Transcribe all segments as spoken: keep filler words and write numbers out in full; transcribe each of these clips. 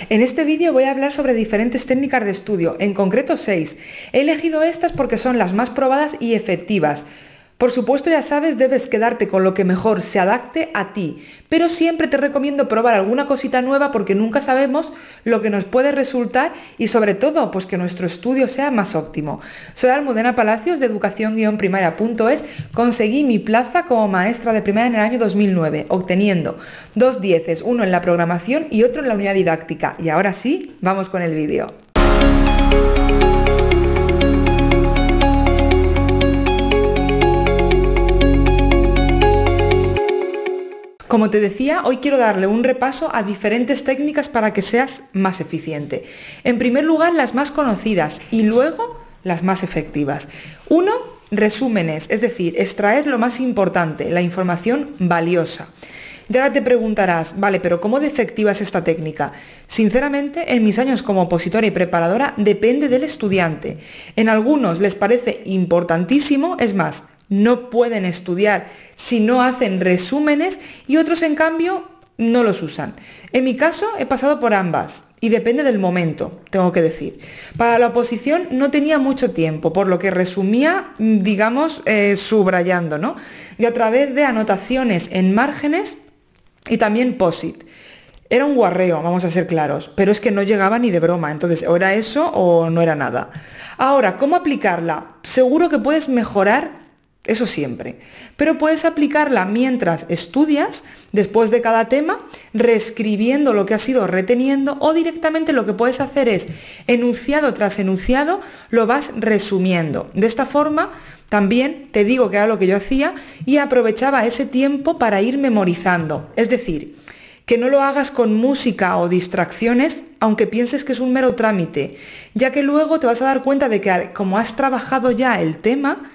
En este vídeo voy a hablar sobre diferentes técnicas de estudio, en concreto seis. He elegido estas porque son las más probadas y efectivas. Por supuesto, ya sabes, debes quedarte con lo que mejor se adapte a ti, pero siempre te recomiendo probar alguna cosita nueva porque nunca sabemos lo que nos puede resultar y sobre todo, pues que nuestro estudio sea más óptimo. Soy Almudena Palacios de educación guion primaria punto es. Conseguí mi plaza como maestra de primaria en el año dos mil nueve, obteniendo dos dieces, uno en la programación y otro en la unidad didáctica. Y ahora sí, vamos con el vídeo. Como te decía, hoy quiero darle un repaso a diferentes técnicas para que seas más eficiente. En primer lugar, las más conocidas y luego las más efectivas. Uno, resúmenes, es decir, extraer lo más importante, la información valiosa. Y ahora te preguntarás, vale, pero ¿cómo de efectiva es esta técnica? Sinceramente, en mis años como opositora y preparadora depende del estudiante. En algunos les parece importantísimo, es más, no pueden estudiar si no hacen resúmenes y otros en cambio no los usan. En mi caso he pasado por ambas y depende del momento, tengo que decir. Para la oposición no tenía mucho tiempo, por lo que resumía, digamos, eh, subrayando, ¿no? Y a través de anotaciones en márgenes y también post-it. Era un guarreo, vamos a ser claros, pero es que no llegaba ni de broma, entonces o era eso o no era nada. Ahora, ¿cómo aplicarla? Seguro que puedes mejorar. Eso siempre. Pero puedes aplicarla mientras estudias, después de cada tema, reescribiendo lo que has ido reteniendo o directamente lo que puedes hacer es, enunciado tras enunciado, lo vas resumiendo. De esta forma, también te digo que era lo que yo hacía y aprovechaba ese tiempo para ir memorizando. Es decir, que no lo hagas con música o distracciones, aunque pienses que es un mero trámite, ya que luego te vas a dar cuenta de que como has trabajado ya el tema,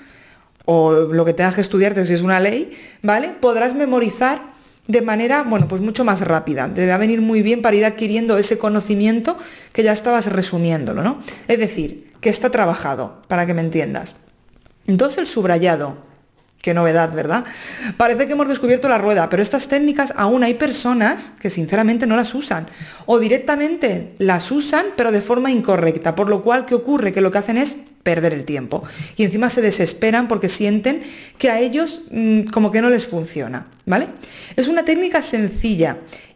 o lo que tengas que estudiarte si es una ley, ¿vale? Podrás memorizar de manera, bueno, pues mucho más rápida. Te va a venir muy bien para ir adquiriendo ese conocimiento que ya estabas resumiéndolo, ¿no? Es decir, que está trabajado, para que me entiendas. Dos, el subrayado. Qué novedad, ¿verdad? Parece que hemos descubierto la rueda, pero estas técnicas aún hay personas que sinceramente no las usan o directamente las usan pero de forma incorrecta, por lo cual, ¿qué ocurre? Que lo que hacen es perder el tiempo y encima se desesperan porque sienten que a ellos mmm, como que no les funciona, ¿vale? Es una técnica sencilla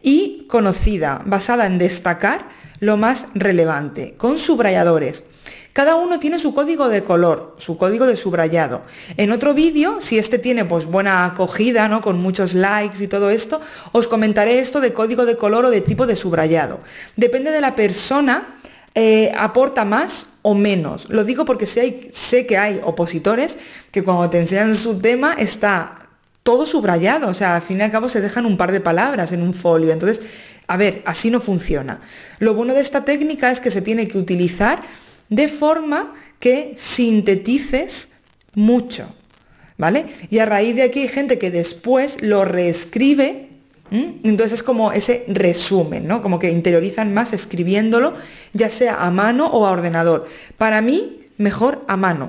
y conocida, basada en destacar lo más relevante, con subrayadores. Cada uno tiene su código de color, su código de subrayado. En otro vídeo, si este tiene pues buena acogida, ¿no? Con muchos likes y todo esto, os comentaré esto de código de color o de tipo de subrayado. Depende de la persona, eh, aporta más o menos. Lo digo porque sé, hay, sé que hay opositores que cuando te enseñan su tema está todo subrayado, o sea, al fin y al cabo se dejan un par de palabras en un folio. Entonces, a ver, así no funciona. Lo bueno de esta técnica es que se tiene que utilizar de forma que sintetices mucho, ¿vale? Y a raíz de aquí hay gente que después lo reescribe, ¿m? Entonces es como ese resumen, ¿no? Como que interiorizan más escribiéndolo, ya sea a mano o a ordenador. Para mí, mejor a mano.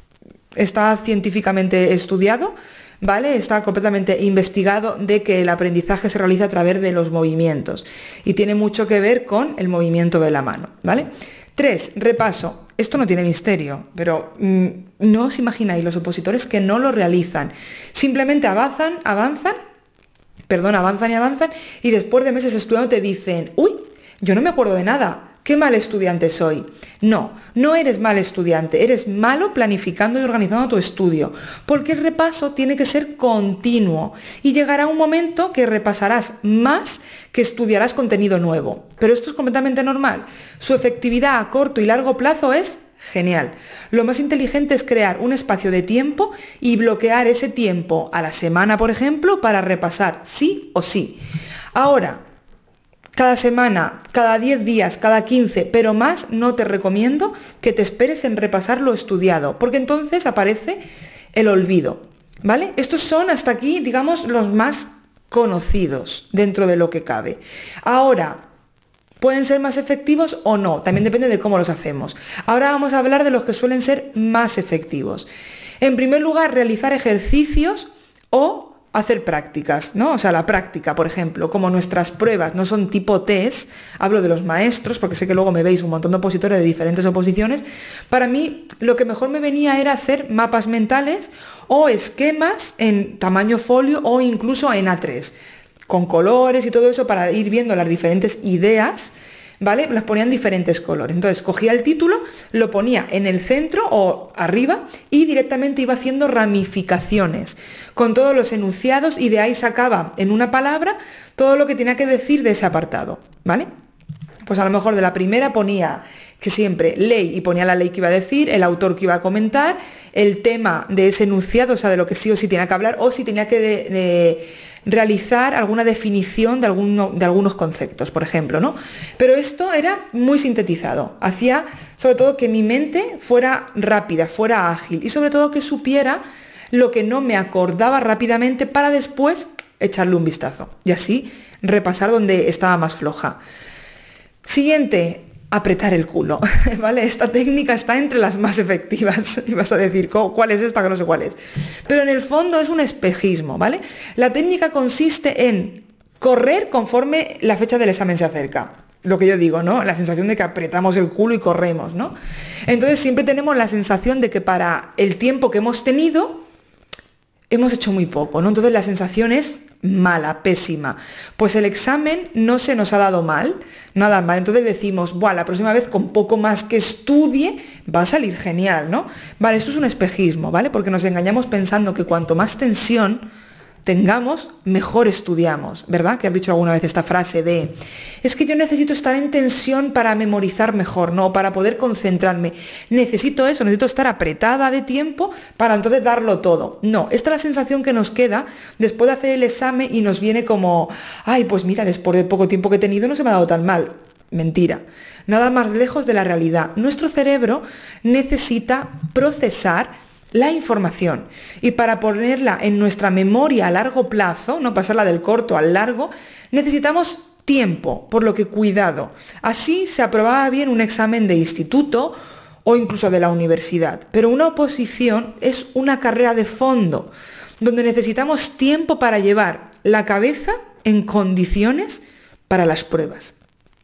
Está científicamente estudiado, ¿vale? Está completamente investigado de que el aprendizaje se realiza a través de los movimientos y tiene mucho que ver con el movimiento de la mano, ¿vale? Tres, repaso. Esto no tiene misterio, pero mmm, no os imagináis los opositores que no lo realizan. Simplemente avanzan, avanzan, perdón, avanzan y avanzan y después de meses estudiando te dicen, uy, yo no me acuerdo de nada. ¡Qué mal estudiante soy! No, no eres mal estudiante, eres malo planificando y organizando tu estudio, porque el repaso tiene que ser continuo y llegará un momento que repasarás más que estudiarás contenido nuevo. Pero esto es completamente normal. Su efectividad a corto y largo plazo es genial. Lo más inteligente es crear un espacio de tiempo y bloquear ese tiempo a la semana, por ejemplo, para repasar sí o sí. Ahora, cada semana, cada diez días, cada quince, pero más no te recomiendo que te esperes en repasar lo estudiado, porque entonces aparece el olvido, ¿vale? Estos son hasta aquí, digamos, los más conocidos dentro de lo que cabe. Ahora, ¿pueden ser más efectivos o no? También depende de cómo los hacemos. Ahora vamos a hablar de los que suelen ser más efectivos. En primer lugar, realizar ejercicios o hacer prácticas, ¿no? O sea, la práctica, por ejemplo, como nuestras pruebas no son tipo test, hablo de los maestros, porque sé que luego me veis un montón de opositores de diferentes oposiciones, para mí lo que mejor me venía era hacer mapas mentales o esquemas en tamaño folio o incluso en A tres, con colores y todo eso para ir viendo las diferentes ideas, ¿vale? Las ponía en diferentes colores. Entonces cogía el título, lo ponía en el centro o arriba y directamente iba haciendo ramificaciones con todos los enunciados y de ahí sacaba en una palabra todo lo que tenía que decir de ese apartado, ¿vale? Pues a lo mejor de la primera ponía que siempre ley y ponía la ley que iba a decir, el autor que iba a comentar, el tema de ese enunciado, o sea, de lo que sí o sí tenía que hablar o si tenía que de, de realizar alguna definición de, alguno, de algunos conceptos, por ejemplo, ¿no? Pero esto era muy sintetizado, hacía sobre todo que mi mente fuera rápida, fuera ágil y sobre todo que supiera lo que no me acordaba rápidamente para después echarle un vistazo y así repasar donde estaba más floja. Siguiente, apretar el culo, ¿vale? Esta técnica está entre las más efectivas y vas a decir, ¿cuál es esta? Que no sé cuál es. Pero en el fondo es un espejismo, ¿vale? La técnica consiste en correr conforme la fecha del examen se acerca. Lo que yo digo, ¿no? La sensación de que apretamos el culo y corremos, ¿no? Entonces siempre tenemos la sensación de que para el tiempo que hemos tenido hemos hecho muy poco, ¿no? Entonces la sensación es mala, pésima. Pues el examen no se nos ha dado mal, nada mal. Entonces decimos, bueno, la próxima vez con poco más que estudie va a salir genial, ¿no? Vale, esto es un espejismo, ¿vale? Porque nos engañamos pensando que cuanto más tensión tengamos, mejor estudiamos, ¿verdad? Que has dicho alguna vez esta frase de, es que yo necesito estar en tensión para memorizar mejor, ¿no? Para poder concentrarme. Necesito eso, necesito estar apretada de tiempo para entonces darlo todo. No, esta es la sensación que nos queda después de hacer el examen y nos viene como, ay, pues mira, después de poco tiempo que he tenido no se me ha dado tan mal. Mentira. Nada más lejos de la realidad. Nuestro cerebro necesita procesar la información y para ponerla en nuestra memoria a largo plazo, no pasarla del corto al largo, necesitamos tiempo, por lo que cuidado. Así se aprobaba bien un examen de instituto o incluso de la universidad, pero una oposición es una carrera de fondo donde necesitamos tiempo para llevar la cabeza en condiciones para las pruebas.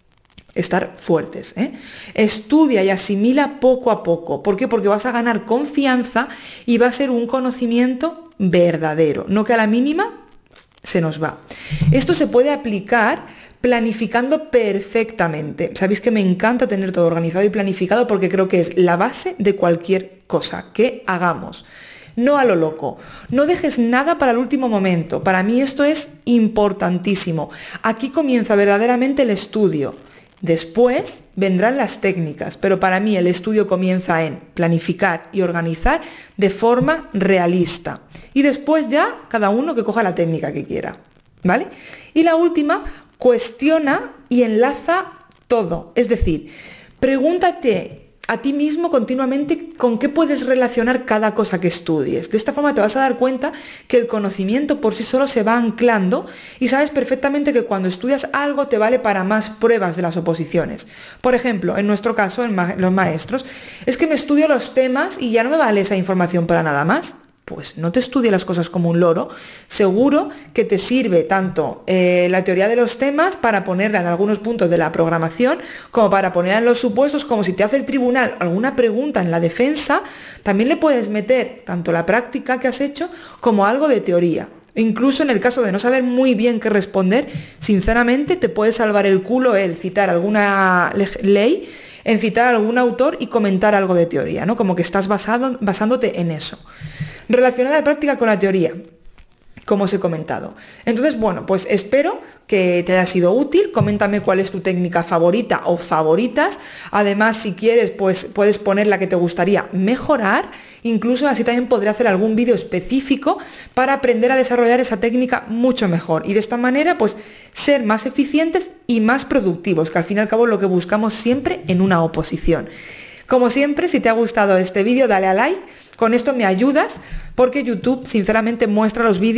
Estar fuertes, ¿eh? Estudia y asimila poco a poco. ¿Por qué? Porque vas a ganar confianza y va a ser un conocimiento verdadero, no que a la mínima se nos va. Esto se puede aplicar planificando perfectamente. Sabéis que me encanta tener todo organizado y planificado porque creo que es la base de cualquier cosa que hagamos. No a lo loco. No dejes nada para el último momento. Para mí esto es importantísimo. Aquí comienza verdaderamente el estudio. Después vendrán las técnicas, pero para mí el estudio comienza en planificar y organizar de forma realista. Y después ya cada uno que coja la técnica que quiera, ¿vale? Y la última, cuestiona y enlaza todo. Es decir, pregúntate a ti mismo continuamente con qué puedes relacionar cada cosa que estudies. De esta forma te vas a dar cuenta que el conocimiento por sí solo se va anclando y sabes perfectamente que cuando estudias algo te vale para más pruebas de las oposiciones. Por ejemplo, en nuestro caso, en ma- los maestros, es que me estudio los temas y ya no me vale esa información para nada más. Pues no te estudie las cosas como un loro, seguro que te sirve tanto eh, la teoría de los temas para ponerla en algunos puntos de la programación, como para ponerla en los supuestos, como si te hace el tribunal alguna pregunta en la defensa, también le puedes meter tanto la práctica que has hecho como algo de teoría. Incluso en el caso de no saber muy bien qué responder, sinceramente te puede salvar el culo el citar alguna ley, en citar a algún autor y comentar algo de teoría, ¿no? Como que estás basado, basándote en eso. Relacionar la práctica con la teoría, como os he comentado. Entonces, bueno, pues espero que te haya sido útil. Coméntame cuál es tu técnica favorita o favoritas. Además, si quieres, pues puedes poner la que te gustaría mejorar. Incluso así también podré hacer algún vídeo específico para aprender a desarrollar esa técnica mucho mejor. Y de esta manera, pues ser más eficientes y más productivos, que al fin y al cabo es lo que buscamos siempre en una oposición. Como siempre, si te ha gustado este vídeo, dale a like. Con esto me ayudas porque YouTube sinceramente muestra los vídeos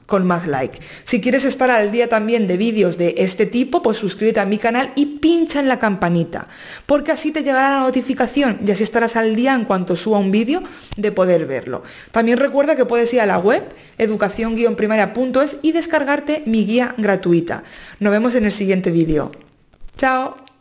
con más like. Si quieres estar al día también de vídeos de este tipo, pues suscríbete a mi canal y pincha en la campanita, porque así te llegará la notificación y así estarás al día en cuanto suba un vídeo de poder verlo. También recuerda que puedes ir a la web educación guion primaria punto es y descargarte mi guía gratuita. Nos vemos en el siguiente vídeo. ¡Chao!